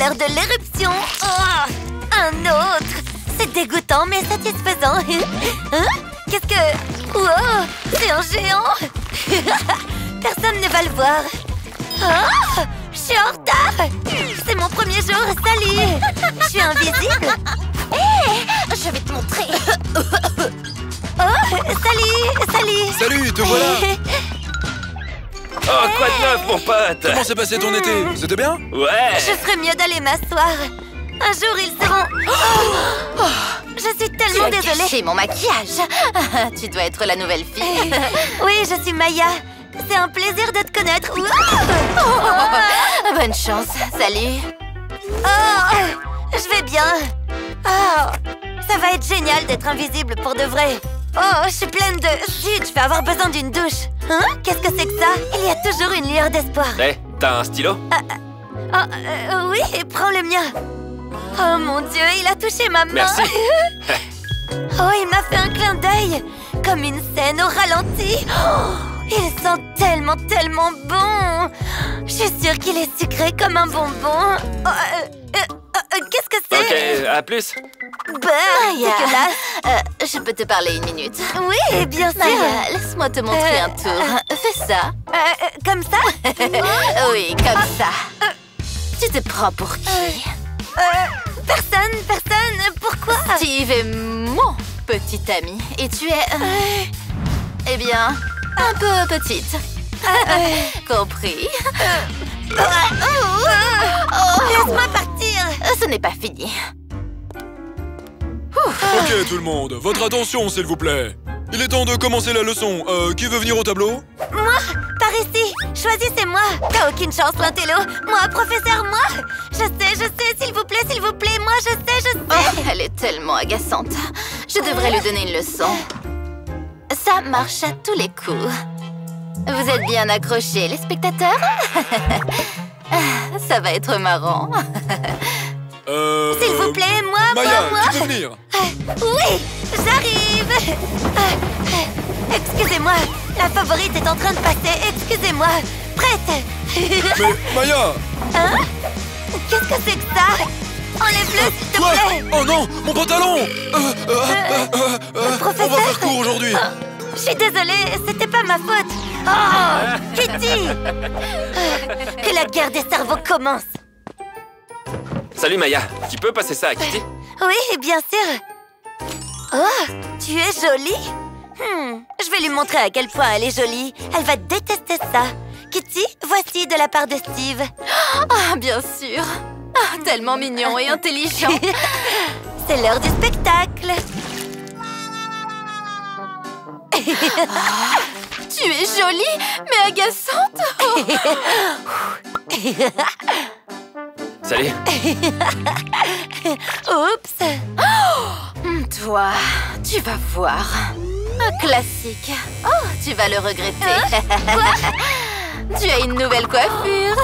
l'heure de l'éruption. Oh, un autre. C'est dégoûtant mais satisfaisant. Hein? Qu'est-ce que... Wow, c'est un géant. Personne ne va le voir. Oh, je suis en retard. C'est mon premier jour, salut. Je suis invisible. Hé, je vais te montrer. Oh, salut. Salut, te voilà. Oh, quoi de neuf, mon pote? Comment s'est passé ton été? C'était bien? Ouais. Je ferais mieux d'aller m'asseoir. Un jour, ils seront... Oh, je suis tellement Tu as désolée. caché mon maquillage. Tu dois être la nouvelle fille. Oui, je suis Maya. C'est un plaisir de te connaître. Bonne chance. Salut. Oh, je vais bien. Oh, ça va être génial d'être invisible pour de vrai. Oh, je suis pleine de... Zut, je vais avoir besoin d'une douche. Hein? Qu'est-ce que c'est que ça? Il y a toujours une lueur d'espoir. Hé, t'as un stylo? Oui, prends le mien. Oh mon Dieu, il a touché ma main. Merci. Oh, il m'a fait un clin d'œil. Comme une scène au ralenti. Oh, il sent tellement, tellement bon. Je suis sûre qu'il est sucré comme un bonbon. Qu'est-ce que c'est? Ok, à plus. Dégueulasse. Je peux te parler une minute? Oui, bien sûr. Maya, laisse-moi te montrer un tour. Fais ça. Comme ça? Oui, comme ça. Tu te prends pour qui? Personne. Pourquoi? Steve est mon petit ami. Et tu es... eh bien, un peu petite. Compris? Laisse-moi partir. Ce n'est pas fini. Ok, tout le monde, votre attention, s'il vous plaît. Il est temps de commencer la leçon. Qui veut venir au tableau? Moi, par ici. Choisissez-moi. T'as aucune chance, l'intello. Moi, professeur, moi. Je sais, s'il vous plaît. Moi, je sais. Oh, elle est tellement agaçante. Je devrais lui donner une leçon. Ça marche à tous les coups. Vous êtes bien accrochés, les spectateurs? Ça va être marrant. S'il vous plaît, moi. Maya, tu peux venir? Oui, j'arrive. Excusez-moi, la favorite est en train de passer. Excusez-moi. Prête? Mais, Maya! Hein? Qu'est-ce que c'est que ça? Enlève-le, s'il te Quoi? plaît. Oh non, mon pantalon! On va faire court aujourd'hui. Je suis désolée, c'était pas ma faute. Oh, Kitty! Que la guerre des cerveaux commence. Salut Maya, tu peux passer ça à Kitty? Oui, bien sûr. Oh, tu es jolie. Je vais lui montrer à quel point elle est jolie. Elle va détester ça. Kitty, voici de la part de Steve. Ah, bien sûr. Ah, tellement mignon et intelligent. C'est l'heure du spectacle. Tu es jolie, mais agaçante. Salut. Oups. Toi, tu vas voir. Un classique. Oh, tu vas le regretter. Tu as une nouvelle coiffure.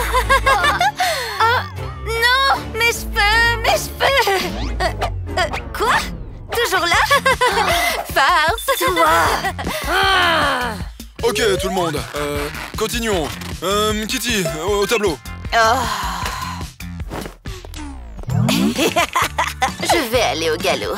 Non, mes cheveux. Quoi? Toujours là? Farce. Toi. Ok, tout le monde. Continuons. Kitty, au tableau. Je vais aller au galop.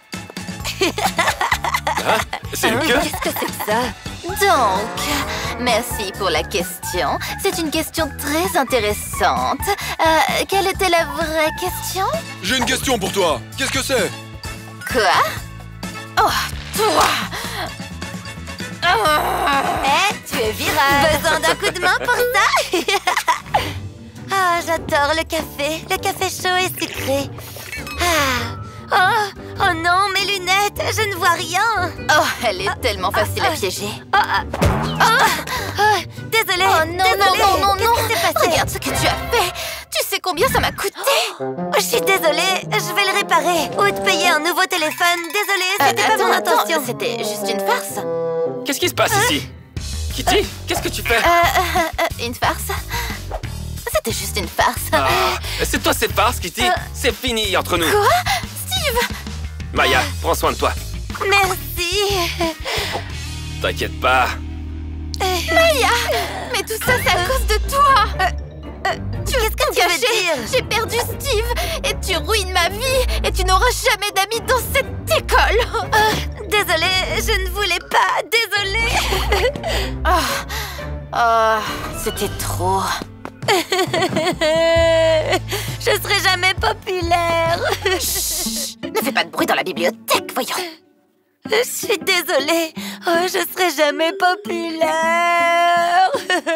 Ah, c'est une queue? Qu'est-ce que c'est que ça? Donc, merci pour la question. C'est une question très intéressante. Quelle était la vraie question? J'ai une question pour toi. Qu'est-ce que c'est? Quoi? Oh, toi! Tu es virale. Besoin d'un coup de main pour ça? Ah, j'adore le café. Le café chaud et sucré. Oh non, mes lunettes, je ne vois rien. Oh, elle est tellement facile à piéger. Désolée. Oh non, non. Qu'est-ce qui s'est passé? Regarde ce que tu as fait. Tu sais combien ça m'a coûté? Je suis désolée, je vais le réparer. Ou te payer un nouveau téléphone. Désolée, c'était pas mon intention. C'était juste une farce. Qu'est-ce qui se passe ici? Kitty, qu'est-ce que tu fais? Une farce? C'était juste une farce. Ah, c'est toi cette farce, Kitty. C'est fini entre nous. Quoi? Steve! Maya, prends soin de toi. Merci. T'inquiète pas. Maya! Mais tout ça, c'est à cause de toi! Qu'est-ce que tu veux dire? J'ai perdu perdu Steve et tu ruines ma vie et tu n'auras jamais d'amis dans cette école. Désolée, je ne voulais pas. Désolée. C'était trop. Je serai jamais populaire. Chut, ne fais pas de bruit dans la bibliothèque, voyons. Je suis désolée. Oh, je serai jamais populaire.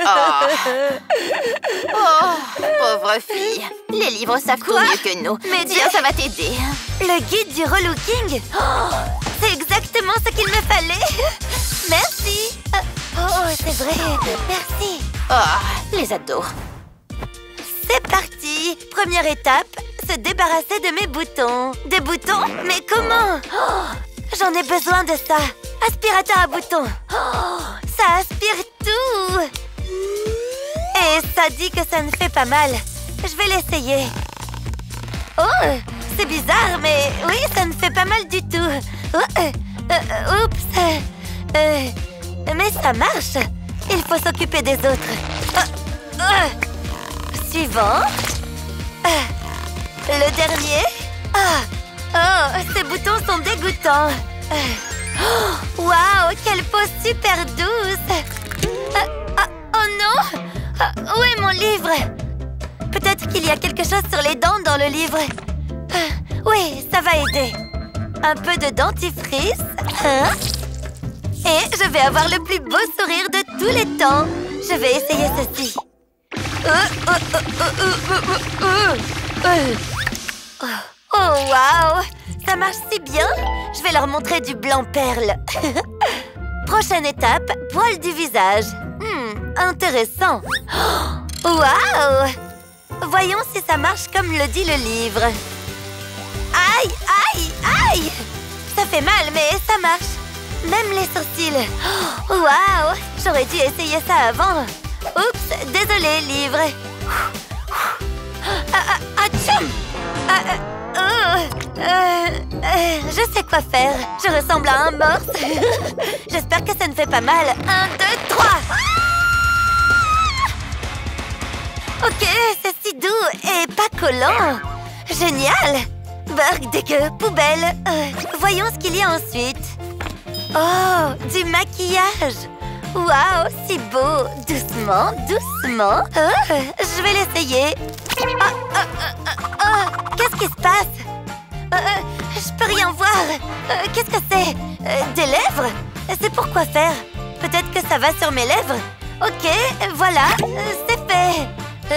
Pauvre fille. Les livres savent tout mieux que nous. Mais tiens, ça va t'aider. Le guide du relooking. C'est exactement ce qu'il me fallait. Merci. C'est vrai. Merci. Les ados. C'est parti. Première étape, se débarrasser de mes boutons. Des boutons? Mais comment? J'en ai besoin de ça. Aspirateur à boutons. Ça aspire tout. Et ça dit que ça ne fait pas mal. Je vais l'essayer. C'est bizarre, mais oui, ça ne fait pas mal du tout. Oups. Mais ça marche. Il faut s'occuper des autres. Suivant. Le dernier. Ces boutons sont dégoûtants. Waouh, quelle peau super douce. Oh non. Où est mon livre? Peut-être qu'il y a quelque chose sur les dents dans le livre. Oui, ça va aider. Un peu de dentifrice. Et je vais avoir le plus beau sourire de tous les temps. Je vais essayer ceci. Oh, waouh! Ça marche si bien! Je vais leur montrer du blanc perle. Prochaine étape, poil du visage. Intéressant. Waouh! Voyons si ça marche comme le dit le livre. Aïe, aïe, aïe! Ça fait mal, mais ça marche. Même les sourcils. Waouh! J'aurais dû essayer ça avant. Oups, désolé, livre. Atchoum! Je sais quoi faire. Je ressemble à un morse. J'espère que ça ne fait pas mal. 1, 2, 3. Ok, c'est si doux et pas collant. Génial. Burk, dégueu, poubelle. Voyons ce qu'il y a ensuite. Oh, du maquillage. Waouh, si beau. Doucement, doucement. Je vais l'essayer. Qu'est-ce qui se passe? Je peux rien voir. Qu'est-ce que c'est? Des lèvres? C'est pour quoi faire? Peut-être que ça va sur mes lèvres? Ok, voilà, c'est fait.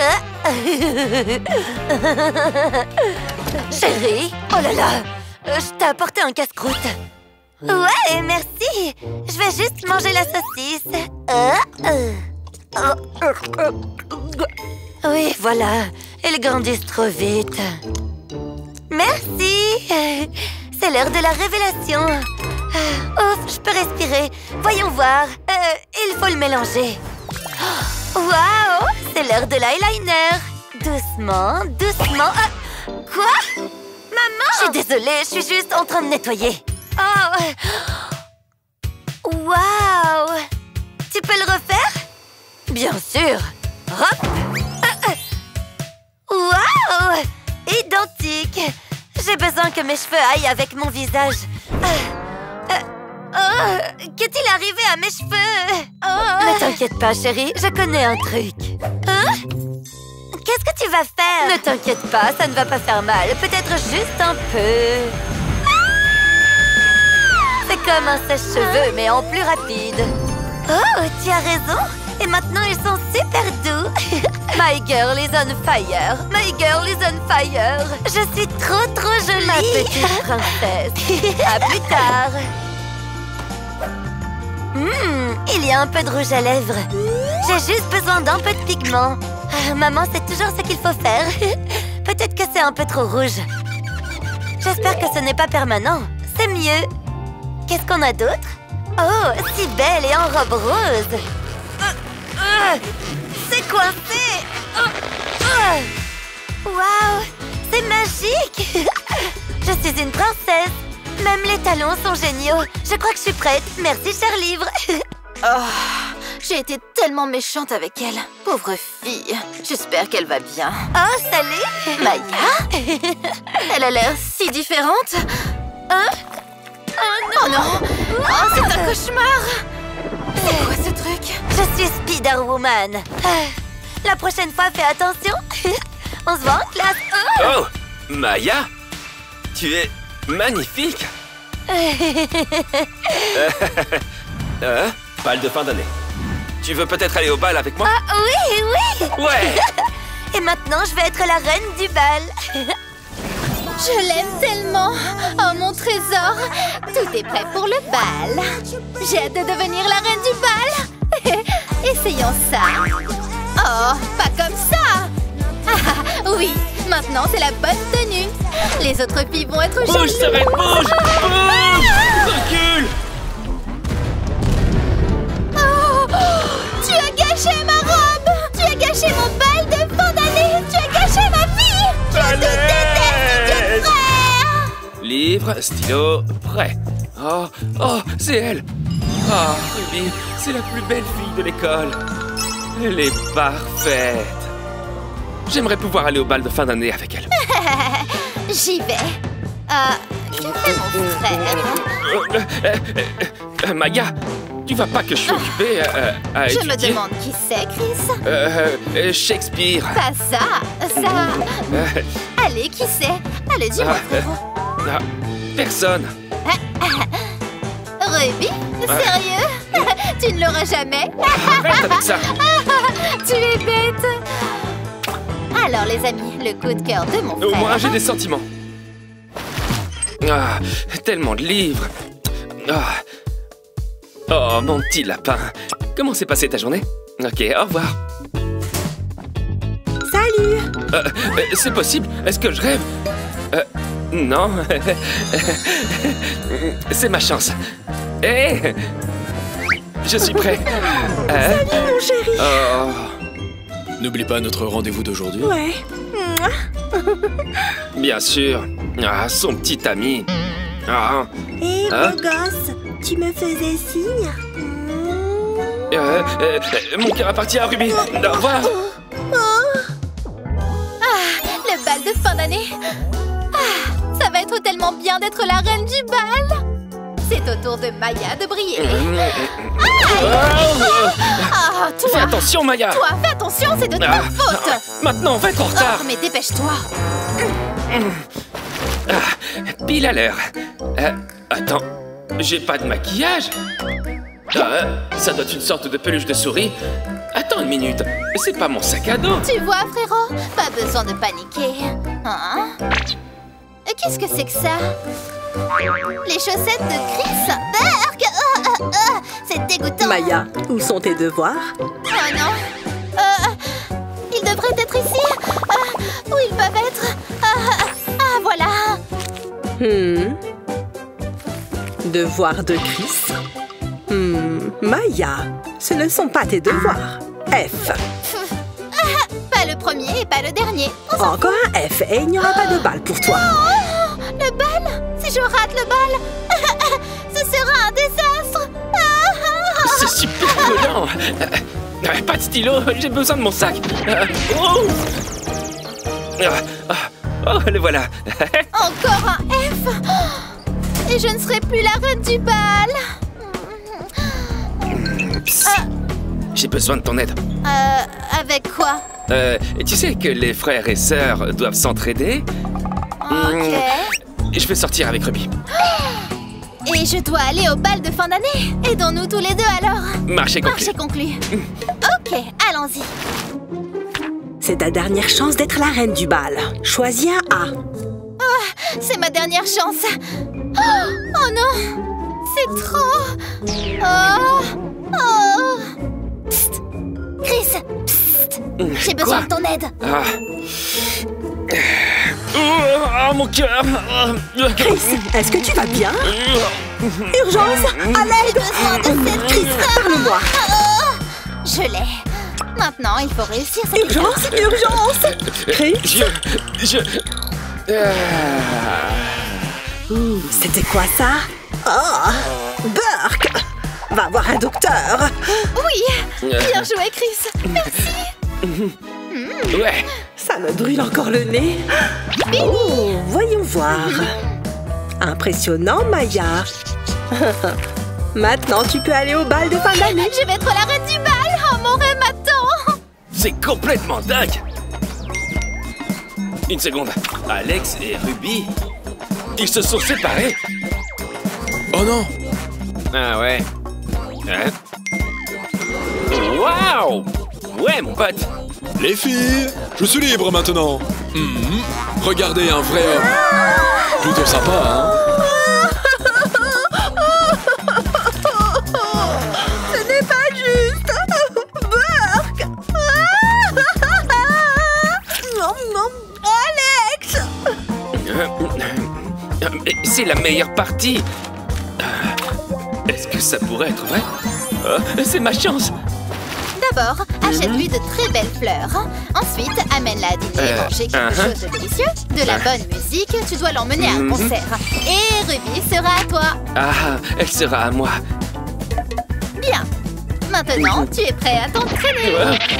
Chérie, oh là là, je t'ai apporté un casse-croûte. Ouais, merci. Je vais juste manger la saucisse. Oui, voilà. Elles grandissent trop vite. Merci. C'est l'heure de la révélation. Ouf, je peux respirer. Voyons voir. Il faut le mélanger. Waouh, c'est l'heure de l'eyeliner. Doucement, doucement. Quoi? Maman! Je suis désolée, je suis juste en train de nettoyer. Waouh! Tu peux le refaire? Bien sûr. Hop! Waouh! Identique! J'ai besoin que mes cheveux aillent avec mon visage. Qu'est-il arrivé à mes cheveux? Ne t'inquiète pas, chérie, je connais un truc. Qu'est-ce que tu vas faire? Ne t'inquiète pas, ça ne va pas faire mal. Peut-être juste un peu. C'est comme un sèche-cheveux, mais en plus rapide. Oh, tu as raison. Et maintenant, ils sont super doux. My girl is on fire. My girl is on fire. Je suis trop jolie. Ma petite princesse. À plus tard. Il y a un peu de rouge à lèvres. J'ai juste besoin d'un peu de pigment. Maman, c'est toujours ce qu'il faut faire. Peut-être que c'est un peu trop rouge. J'espère que ce n'est pas permanent. C'est mieux. Qu'est-ce qu'on a d'autre? Oh, si belle et en robe rose. C'est coincé. Waouh, c'est magique. Je suis une princesse. Même les talons sont géniaux. Je crois que je suis prête. Merci, cher livre. Je J'ai été tellement méchante avec elle. Pauvre fille. J'espère qu'elle va bien. Oh, salut! Maya? Elle a l'air si différente. Hein? Oh non! Oh, c'est un cauchemar! C'est quoi ce truc? Je suis Spider-Woman. La prochaine fois, fais attention. On se voit en classe. Oh, Maya, tu es magnifique. Bal de fin d'année. Tu veux peut-être aller au bal avec moi? Ah oui, oui. Ouais. Et maintenant, je vais être la reine du bal. Je l'aime tellement. Oh, mon trésor. Tout est prêt pour le bal. J'ai hâte de devenir la reine du bal. Essayons ça. Oh, pas comme ça. Ah, oui, maintenant c'est la bonne tenue. Les autres filles vont être jalouses. Bouge, Serette, bouge! Bouge! Recule! Oh, tu as gâché ma robe. Tu as gâché mon bal de fin d'année. Tu as gâché ma vie. Je te déteste, idiot frère. Livre, stylo, prêt. Oh, oh, c'est elle. Oh, Ruby, c'est la plus belle fille de l'école. Elle est parfaite. J'aimerais pouvoir aller au bal de fin d'année avec elle. J'y vais. Que fait mon frère? Maya, tu vas pas que je suis occupée à Je étudier? me demande qui c'est, Chris. Shakespeare. Pas ça. Allez, qui c'est? Allez, dis-moi. Personne. Ruby? Sérieux? Tu ne l'auras jamais? Arrête avec ça. Tu es bête. Alors, les amis, le coup de cœur de mon frère. Au moins, j'ai des sentiments. Ah, tellement de livres. Ah. Oh, mon petit lapin. Comment s'est passée ta journée? Ok, au revoir. Salut! C'est possible? Est-ce que je rêve? Non. C'est ma chance. Hé! Je suis prêt. Salut, mon chéri! Oh. N'oublie pas notre rendez-vous d'aujourd'hui. Ouais. Bien sûr. Ah, son petit ami. Ah. Hé, Hein? beau gosse, tu me faisais signe? Mon cœur appartient à Ruby. Au revoir. Le bal de fin d'année. Ça va être tellement bien d'être la reine du bal. C'est au tour de Maya de briller. Toi. Fais attention, Maya. Toi, fais attention, c'est de ta faute. Maintenant, on va être en retard. Oh, mais dépêche-toi. Pile à l'heure. Attends, j'ai pas de maquillage. Ça doit être une sorte de peluche de souris. Attends une minute, c'est pas mon sac à dos. Tu vois, frérot, pas besoin de paniquer. Hein? Qu'est-ce que c'est que ça? Les chaussettes de Chris? C'est dégoûtant. Maya, où sont tes devoirs? Oh non. Ils devraient être ici. Où ils peuvent être? Voilà. Devoirs de Chris? Maya, ce ne sont pas tes devoirs. F. Pas le premier et pas le dernier. Encore un F et il n'y aura pas de bal pour toi. Oh, le bal? Si je rate le bal, ce sera un désastre. C'est super collant. Pas de stylo, j'ai besoin de mon sac. Oh, le voilà. Encore un F. Et je ne serai plus la reine du bal. J'ai besoin de ton aide. Avec quoi? Tu sais que les frères et sœurs doivent s'entraider? Ok. Je vais sortir avec Ruby. Et je dois aller au bal de fin d'année. Aidons-nous tous les deux alors. Marché conclu. Marché conclu. Ok, allons-y. C'est ta dernière chance d'être la reine du bal. Choisis un A. C'est ma dernière chance. Oh non, c'est trop. Psst. Chris, psst. J'ai besoin de ton aide. Oh, mon cœur. Chris, est-ce que tu vas bien? Urgence, à l'aide! Besoin de cette Chris, parle-moi. Je l'ai. Maintenant, il faut réussir cette Urgence, urgence! Chris? Ah. C'était quoi ça? Oh, Burke! Va voir un docteur. Oui, bien joué, Chris. Merci. Ouais. Ça me brûle encore le nez. Oh, voyons voir. Impressionnant, Maya. Maintenant, tu peux aller au bal de fin d'année. Je vais être la reine du bal. Oh, mon rêve m'attend. C'est complètement dingue. Une seconde. Alex et Ruby, ils se sont séparés. Oh non! Ah ouais. Hein? Waouh! Ouais, mon pote. Les filles, je suis libre maintenant. Regardez un vrai homme. Plutôt sympa, hein? Ce n'est pas juste. Burk. Alex. C'est la meilleure partie. Est-ce que ça pourrait être vrai? C'est ma chance. D'abord, achète-lui de très belles fleurs. Ensuite, amène-la à dîner et manger quelque chose de délicieux. De la bonne musique, tu dois l'emmener à un concert. Et Ruby sera à toi. Ah, elle sera à moi. Bien. Maintenant, tu es prêt à t'entraîner.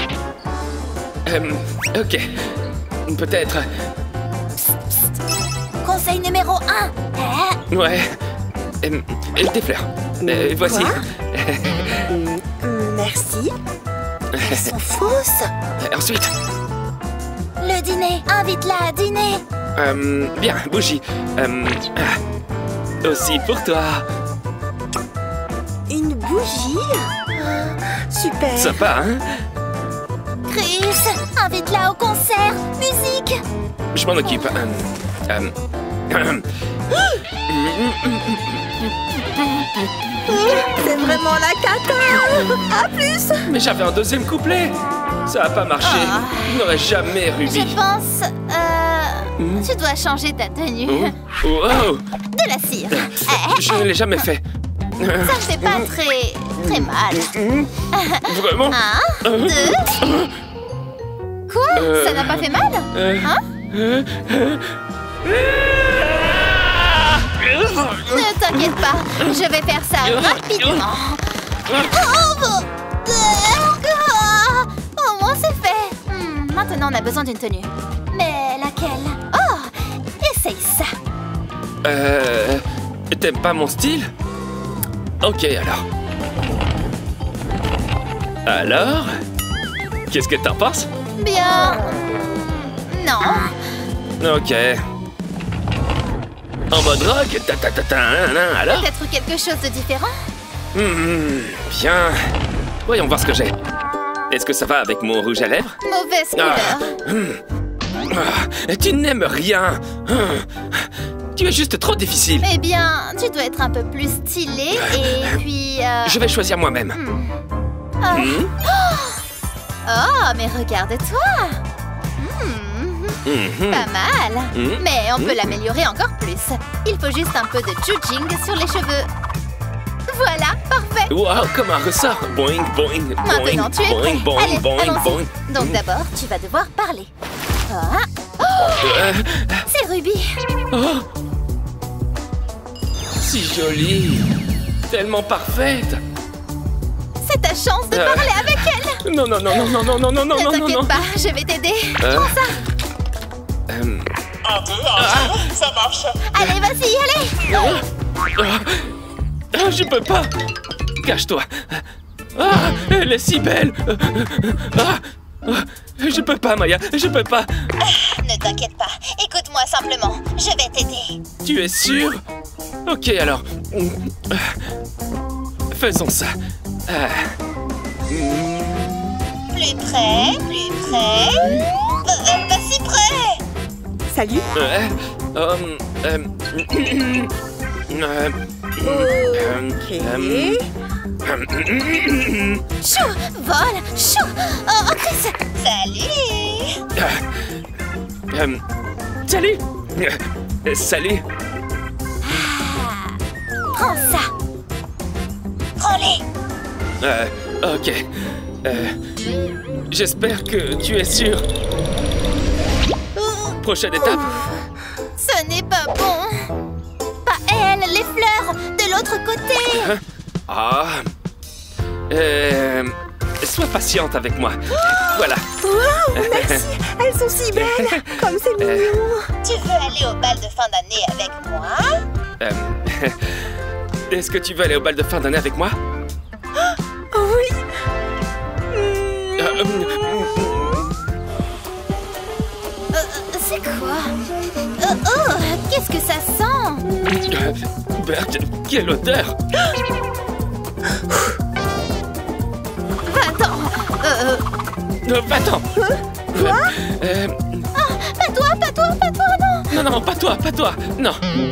Ok. Peut-être. Conseil numéro 1. Ouais. Des fleurs. Voici. Merci. Elles sont fausses. Ensuite. Le dîner. Invite-la à dîner. Bien, bougie. Aussi pour toi. Une bougie. Super. Sympa, hein? Chris, invite-la au concert. Musique. Je m'en occupe. C'est vraiment la cata. À plus. Mais j'avais un deuxième couplet. Ça a pas marché. Je n'aurais jamais Ruby. Je pense... tu dois changer ta tenue. Oh. De la cire. Je ne l'ai jamais fait. Ça ne fait pas très mal. Vraiment? 1, 2... Quoi? Ça n'a pas fait mal? Hein? Ne t'inquiète pas, je vais faire ça rapidement. Au moins c'est fait. Maintenant on a besoin d'une tenue. Mais laquelle? Oh, essaye ça. T'aimes pas mon style? Ok, alors. Alors? Qu'est-ce que t'en penses? Bien... non. Ok. En mode rock? Alors? Peut-être quelque chose de différent? Bien. Voyons voir ce que j'ai. Est-ce que ça va avec mon rouge à lèvres? Mauvaise couleur. Tu n'aimes rien. Tu es juste trop difficile. Eh bien, tu dois être un peu plus stylé et puis... Je vais choisir moi-même. Oh, mais regarde-toi. Pas mal. Mais on peut l'améliorer encore plus. Il faut juste un peu de judging sur les cheveux. Voilà, parfait. Wow, comme un ressort. Boing, boing, boing. Maintenant, tu es prêt. Boing, Allez, boing, allons-y. boing. Donc d'abord, tu vas devoir parler. C'est Ruby. Oh, si jolie. Tellement parfaite. C'est ta chance de parler avec elle. Non. Ne t'inquiète pas, je vais t'aider. Prends ça. 1, 2, ça marche. Allez, vas-y, allez. Je peux pas. Cache-toi. Elle est si belle. Je peux pas, Maya. Je peux pas. Ne t'inquiète pas. Écoute-moi simplement. Je vais t'aider. Tu es sûre? Ok, alors. Faisons ça. Plus près, plus près. Pas si près. Salut. Chou, vole, chou. Oh, Chris. Salut. Salut. Salut. Prends ça. Prends-les. Ok. J'espère que tu es sûre. Prochaine étape. Ce n'est pas bon. Pas elle, les fleurs, de l'autre côté. Sois patiente avec moi. Voilà. Wow, merci. Elles sont si belles. Comme c'est mignon. Tu veux aller au bal de fin d'année avec moi? Est-ce que tu veux aller au bal de fin d'année avec moi? Oh oui. C'est quoi? Oh, qu'est-ce que ça sent? Berthe, quelle odeur! Va-t'en. Va-t'en! Quoi? Pas toi, non. Non, pas toi, non!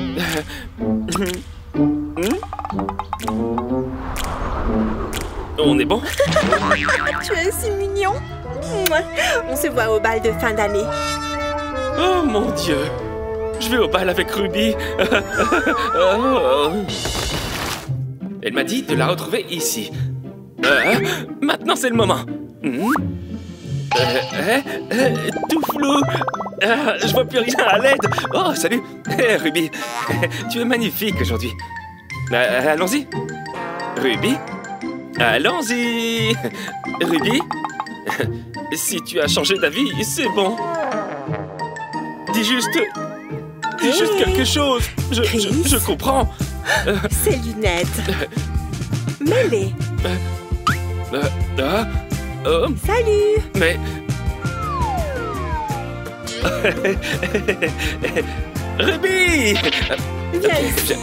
On est bon? Tu es si mignon. On se voit au bal de fin d'année. Oh mon Dieu! Je vais au bal avec Ruby! Elle m'a dit de la retrouver ici. Maintenant c'est le moment! Tout flou! Je vois plus rien à l'aide! Oh, salut! Ruby! Tu es magnifique aujourd'hui! Allons-y! Ruby! Allons-y! Ruby! Si tu as changé d'avis, c'est bon! Dis juste quelque chose. Je comprends. Ces lunettes. Mets-les. Salut. Mais... Ruby! Viens ici.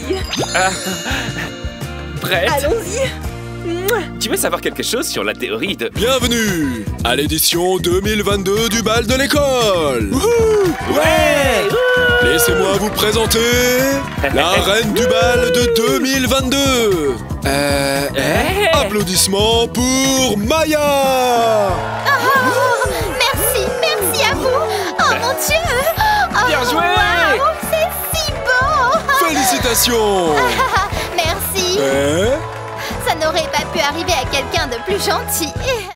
Prête? Allons-y. Tu veux savoir quelque chose sur la théorie de... Bienvenue à l'édition 2022 du bal de l'école. Ouais! Laissez-moi vous présenter la reine du bal de 2022. Applaudissements pour Maya. Merci à vous. Oh mon Dieu. Bien joué! Wow, c'est si beau. Félicitations. Merci. Ça n'aurait pas pu arriver à quelqu'un de plus gentil.